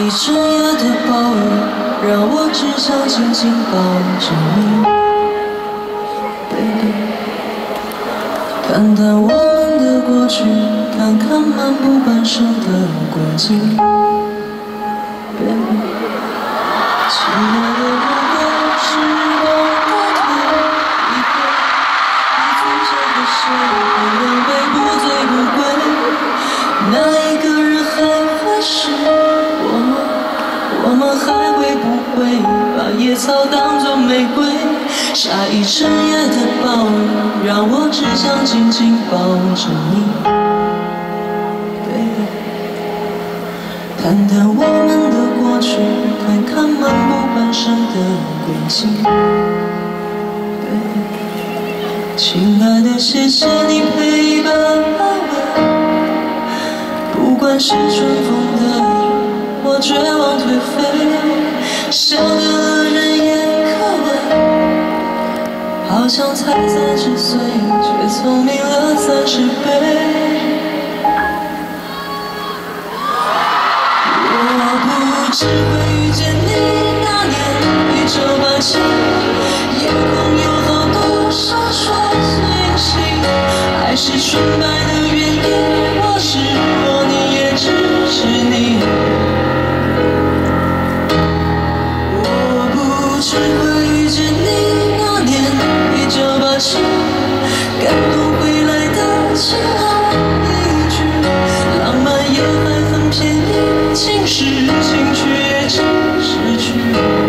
一整夜的暴雨，让我只想紧紧抱着你 ，baby。谈谈我们的过去，看看漫不经心的轨迹 ，baby。亲爱的，如果时光倒退一回，你最想和谁喝两杯不醉不归？哪一个人还会是我们？我们还会不会把野草当作玫瑰？下一整夜的暴雨，让我只想紧紧抱着你 ，baby。谈谈我们的过去，看看漫不经心的轨迹 ，baby。亲爱的，谢谢你陪伴安慰，不管是春风的雨，或绝望颓废，笑对了人言可畏。好像才30岁，却聪明了30倍。我不知会遇见你那年1987，夜空有好多闪烁星星，爱是纯白的原因，我是我，你也只是你。我不知会遇见你那年1987，感动回来的轻而易举，浪漫也还很便宜，情是情却也只失去。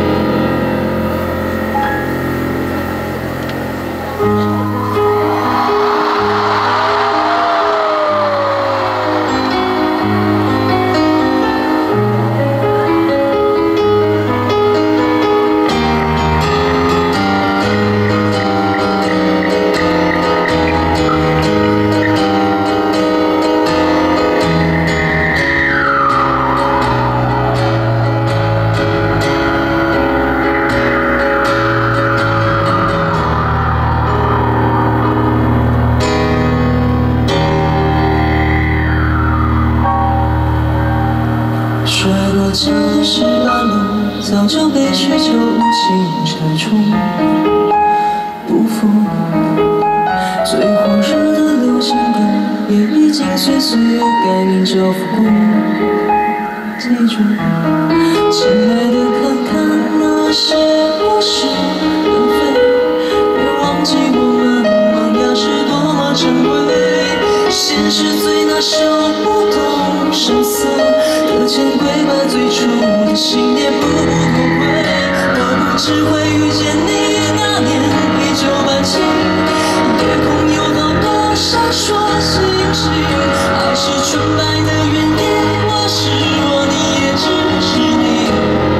摔过墙的石板路，早就被许久无情拆除。不负最火热的流行歌，也已经随岁月改名叫复古。记住，亲爱的，看看那些物是人非，别忘记我们萌芽是多么珍贵。现实最拿手，不动声色。见鬼吧，最初的信念不后悔。我不知会遇见你那年1987，夜空有好多闪烁星星，爱是纯白的原因，我是我，你也只是你。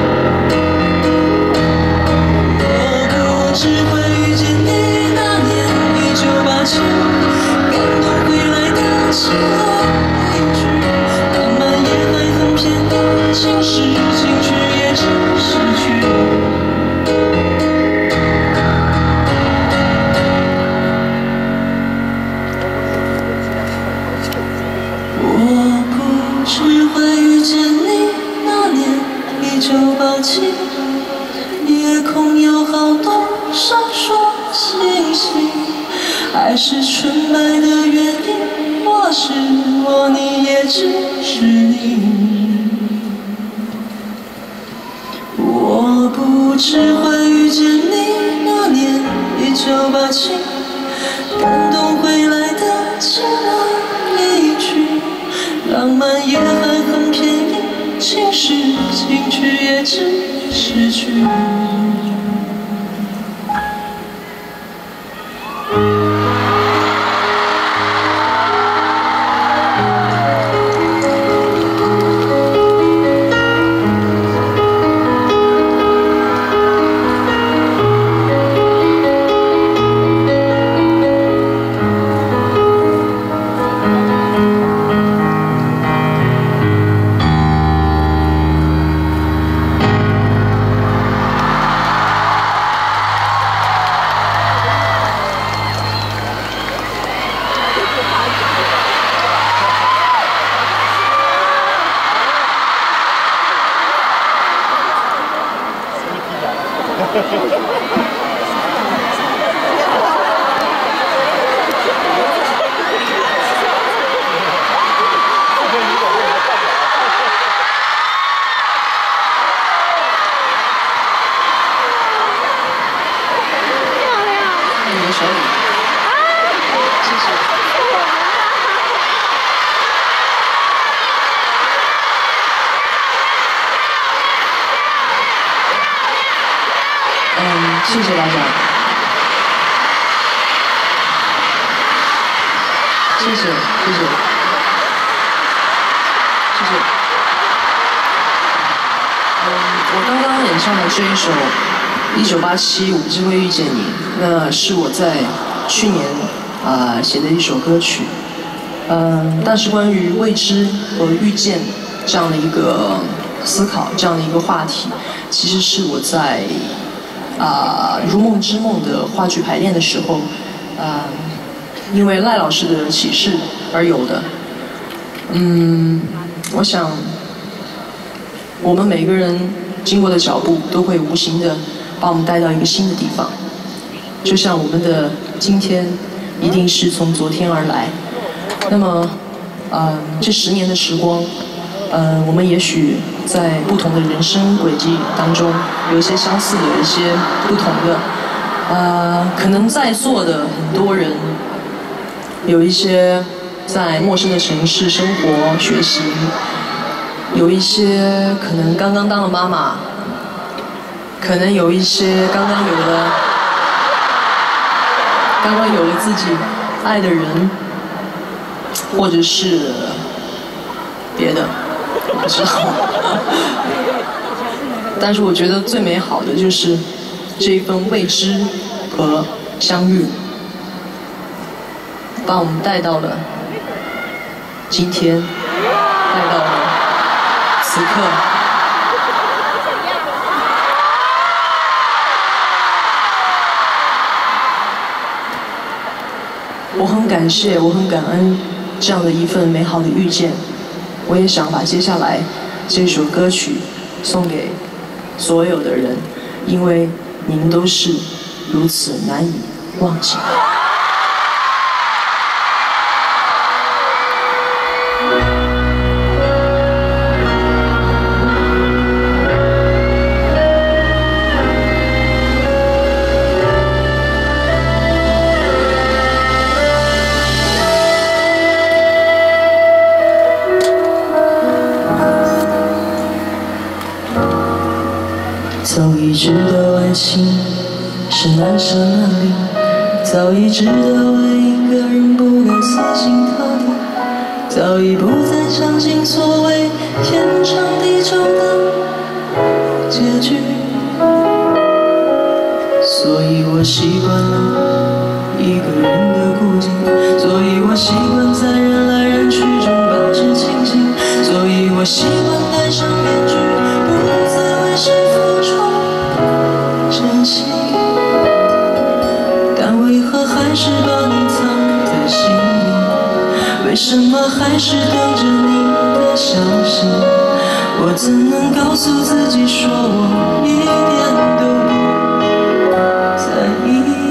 我不知会遇见你那年1987，感动回来的轻而易举，浪漫也还很便宜，情是情却也只失去。我不知会遇见你那年1987，夜空有好多闪烁星星，爱是纯白的原因，我是我，你也只是你。我不知会遇见你那年1987，感动回来的轻而易举，浪漫也还很便宜，情是情却也只失去。 谢谢大家，谢谢。我刚刚演唱的这一首《1987我只会遇见你》，那是我在去年写的一首歌曲。但是关于未知和遇见这样的一个思考，这样的一个话题，其实是我在如梦之梦的话剧排练的时候，因为赖老师的启示而有的。我想我们每个人经过的脚步都会无形的把我们带到一个新的地方，就像我们的今天一定是从昨天而来。那么这10年的时光，我们也许在不同的人生轨迹当中有一些相似的，有一些不同的。可能在座的很多人有一些在陌生的城市生活学习，有一些可能刚刚当了妈妈，可能有一些刚刚有了自己爱的人，或者是别的，我不知道。但是我觉得最美好的就是这一份未知和相遇，把我们带到了今天，带到了此刻。我很感谢，我很感恩这样的一份美好的遇见。我也想把接下来这首歌曲送给所有的人，因为你们都是如此难以忘记。早已知道爱情是难舍难离，早已知道爱一个人不该死心塌地，早已不再相信所谓天长地久的结局。所以我习惯了一个人的孤寂，所以我习惯在人来人去中保持清醒，所以我习惯戴上面具，不再为谁付出真心。但为何还是把你藏在心里？为什么还是等着你的消息？我怎能告诉自己说我一点都不在意？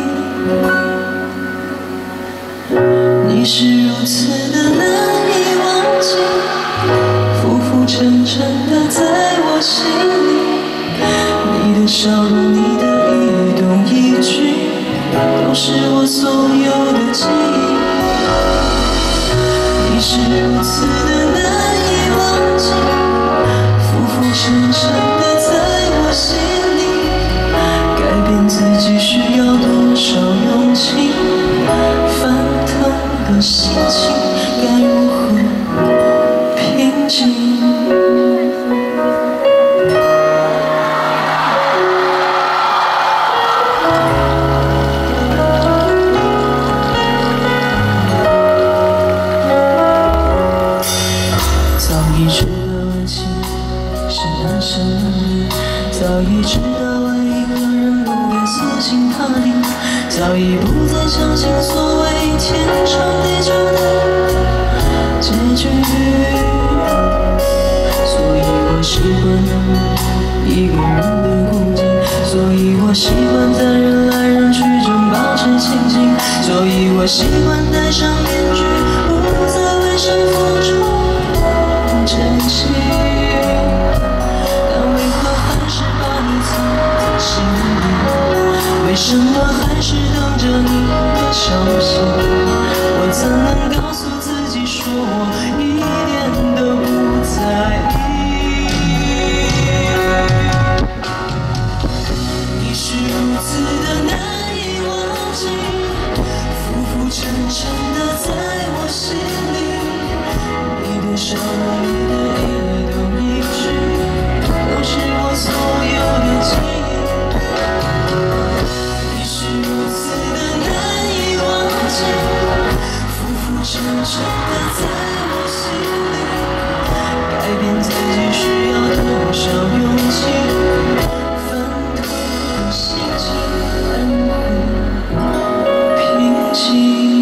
你是如此的难以忘记，浮浮沉沉的在我心里。你的笑容，你的一动一举，都是我所有的记忆。你是如此的难以忘记，浮浮沉沉的在我心里。改变自己需要多少勇气？翻腾的心情该如何平静？早已知道爱一个人不该死心塌地，早已不再相信所谓天长地久的结局。所以我习惯了一个人的孤寂，所以我我习惯在人来人去中保持清静，就以我习惯戴上面具，不再为谁付出真心。但为何还是把你藏在心里？为什么还是等着你的消息？我怎能告诉自己说我一点都不在意？你是如此的难以忘记，浮浮沉沉的在我心里。你的笑容，你的一动一举，都是我所有的记忆。你是如此的难以忘记，浮浮沉沉的在我心里。改变自己需要多少勇气？翻腾的心情才会平静。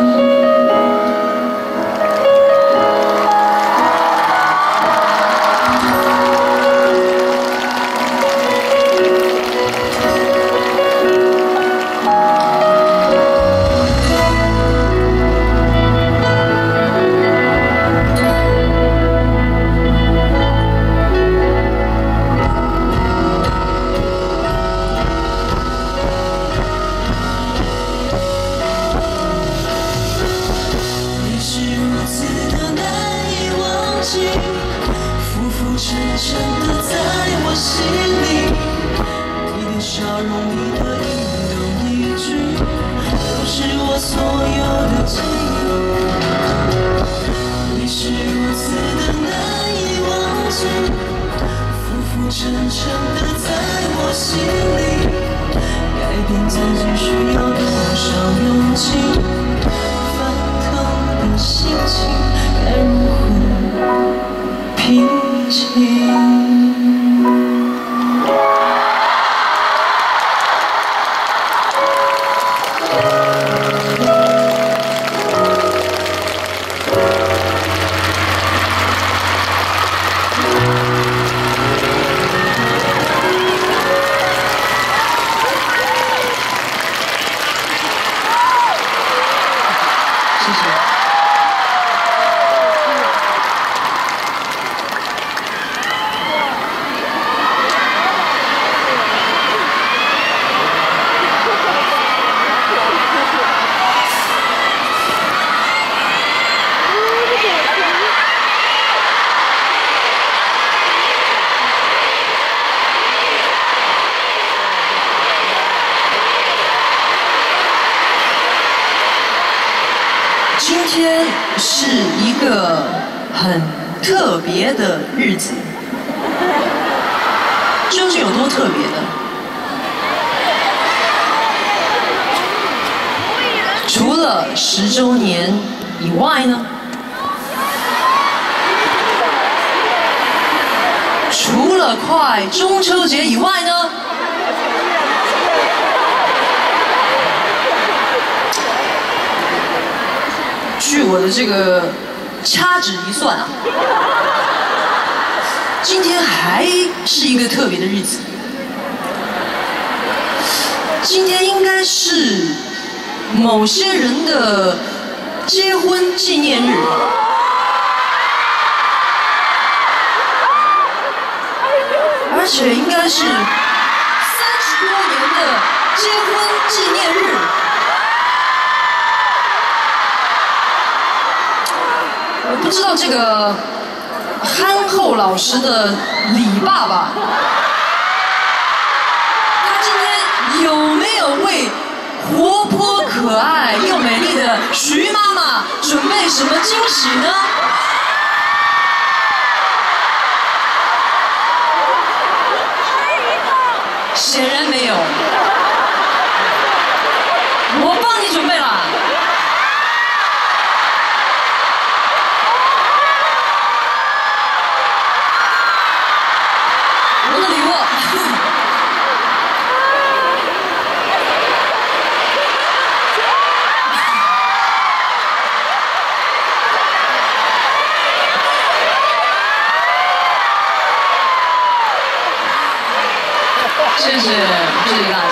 浮浮沉沉的在我心里，你的笑容，你的一动一举，都是我所有的记忆。你是如此的难以忘记，浮浮沉沉的在我心里。改变自己需要多少勇气？翻腾的心情该如何平静？谢谢。今天是一个很特别的日子，究竟有多特别呢？除了10周年以外呢，除了快中秋节以外呢，据我的这个掐指一算啊，今天还是一个特别的日子。今天应该是某些人的结婚纪念日，而且应该是30多年的结婚纪念日。我不知道这个憨厚老实的李爸爸，他今天有没有为活泼可爱又美丽的徐妈妈准备什么惊喜呢？显然没有。我帮你准备了。我的礼物。谢谢。 谢谢大家。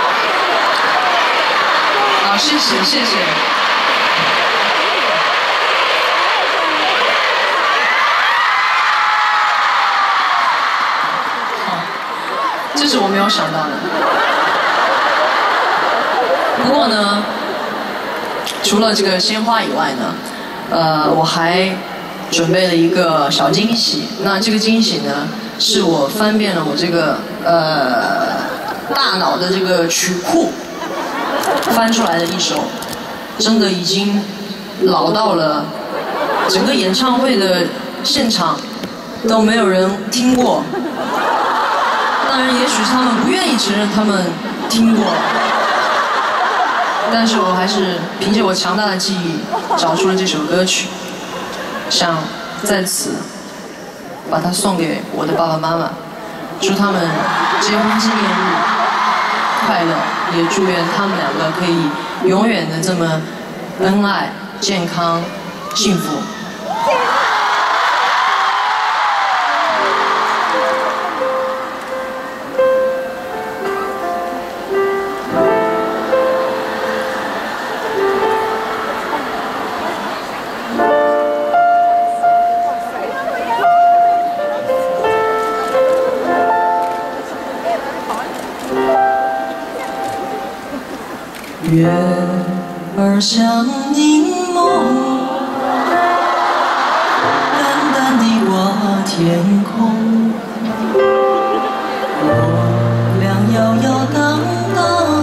好，谢谢谢谢。好，这是我没有想到的。不过呢，除了这个鲜花以外呢，我还准备了一个小惊喜。那这个惊喜呢，是我翻遍了我这个大脑的这个曲库翻出来的一首，真的已经老到了整个演唱会的现场都没有人听过。当然，也许他们不愿意承认他们听过，但是我还是凭借我强大的记忆找出了这首歌曲，想在此把它送给我的爸爸妈妈，祝他们结婚纪念日快乐，也祝愿他们两个可以永远的这么恩爱、健康、幸福。 月儿像凝梦，淡淡地挂天空。我俩摇摇荡荡，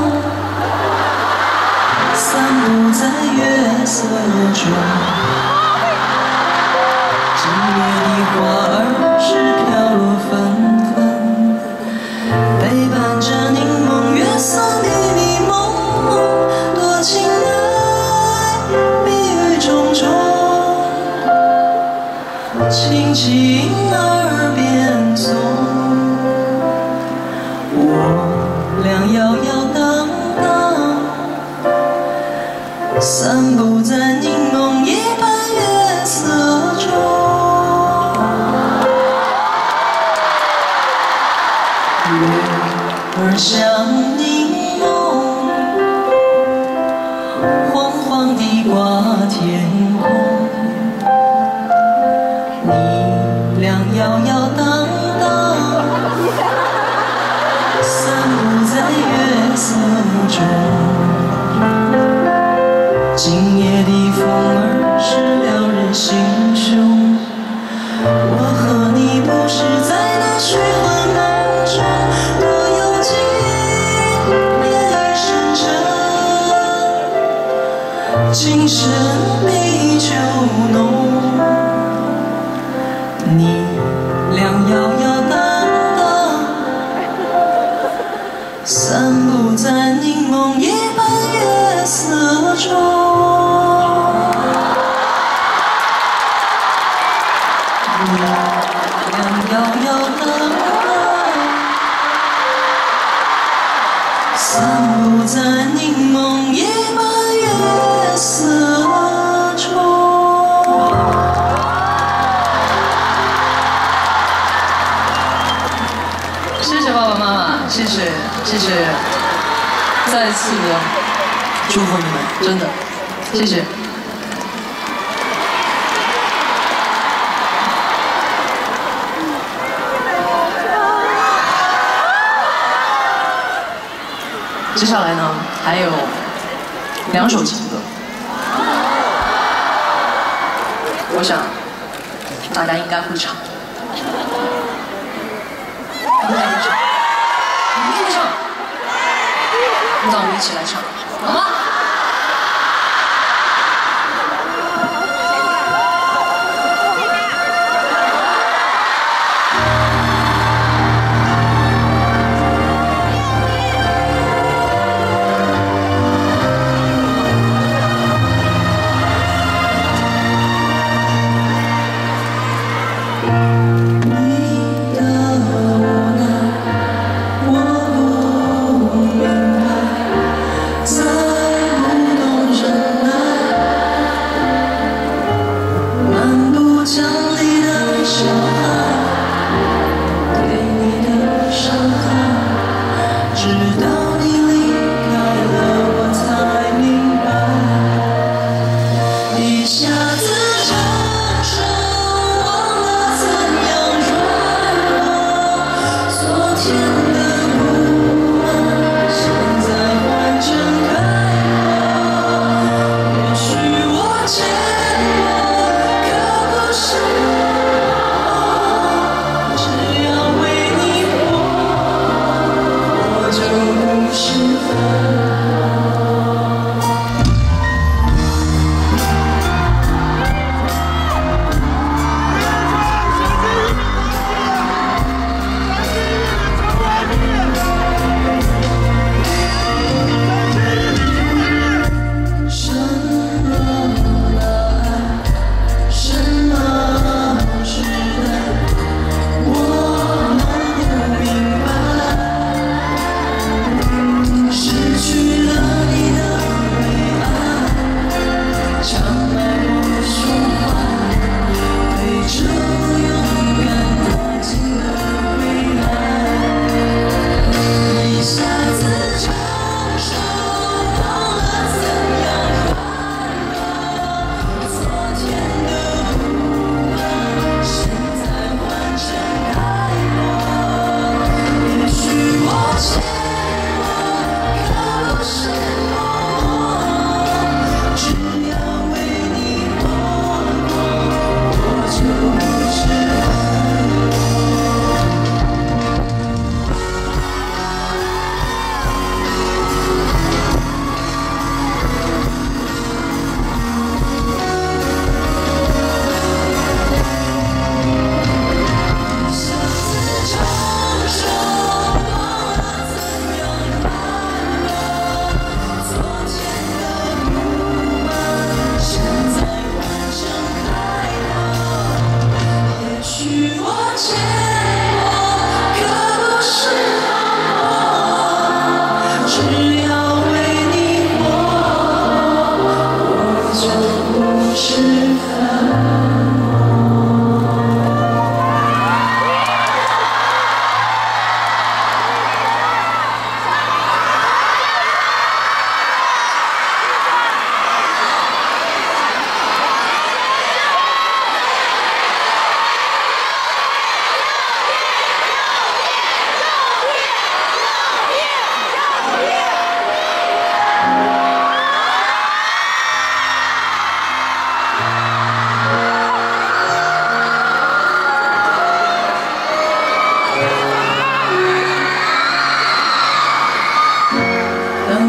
散步在月色中。今夜的花儿是飘落纷纷，陪伴着凝梦月色迷迷蒙。情爱蜜语重重，轻轻耳边踪。我俩摇摇荡荡，散步在凝梦一般月色中。月儿像凝梦，晃晃地挂天空，你俩摇摇荡荡，散步在月色中。今夜的风儿是撩人心胸，我和你不是在那虚幻梦中，多有情夜已深沉，今生比酒浓。你俩摇摇荡荡，散步在凝梦一般月色中。你俩摇摇荡荡，散步在凝梦一般月色中。 谢谢爸爸妈妈，谢谢谢谢，再次的祝福你们，真的，谢谢。接下来呢，还有2首情歌，我想大家应该会唱，应该会唱，一定会唱，让我们一起来唱，好吗？ 在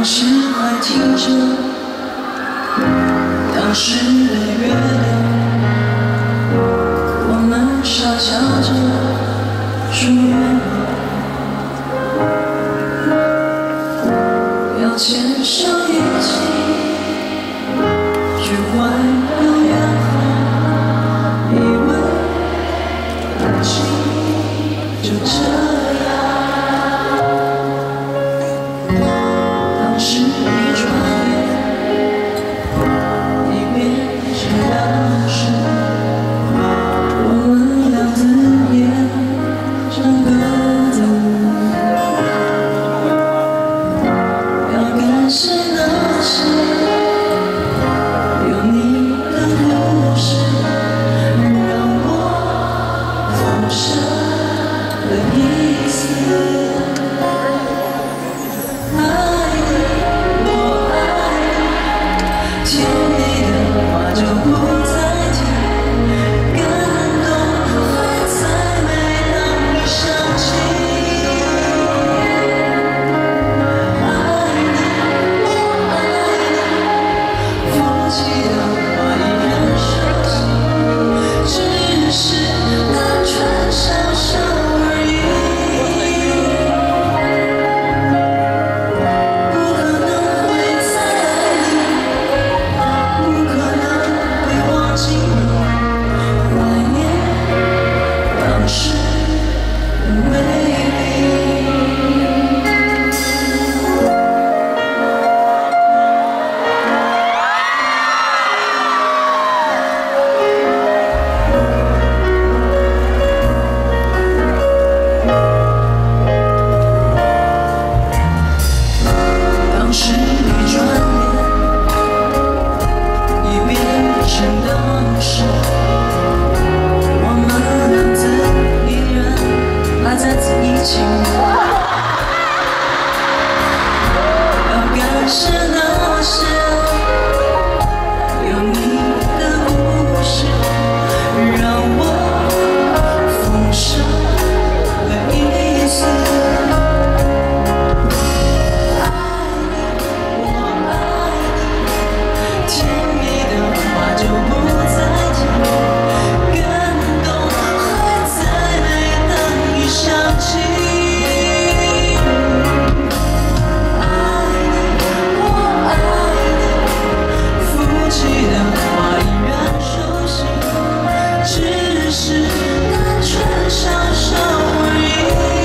当时还听着当时的月亮，我们傻笑着说要牵手一起去环游远航，以为爱情就这样。当时一转眼，已变成当时，我们俩的眼整个的路，要感谢那些有你的故事，让我放下了一丝。甜蜜的话就不再提，感动会在每当你想起。爱你，我爱你，放弃的话依然熟悉，只是单纯享受而已。不可能会再爱你，不可能会忘记你，怀念当时的美丽。当时一转眼，已变成当时，我们两字依然还在一起。要感谢那些有你的故事，让我丰盛了一丝。甜蜜的话就不再提，感动会在每当你想起。爱你，我爱你，负气的话依然熟悉，只是单纯享受而已。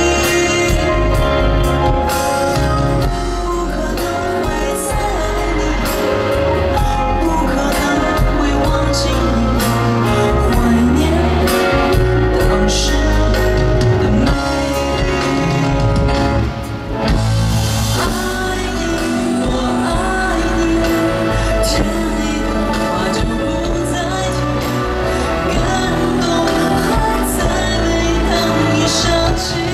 不可能会再爱你，不可能会忘记你，怀念当时的美丽。爱你，我爱你，甜蜜的话就不再提，感动还在每当你想起。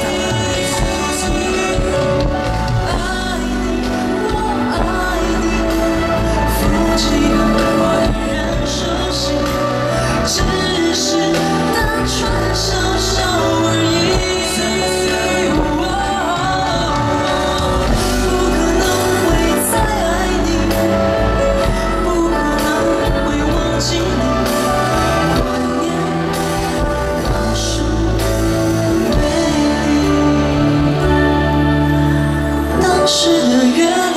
爱你，我爱你，负气的话依然熟悉，只是单纯享受而已。不可能会再爱你，不可能会忘记你，怀念当时的美丽。当时的月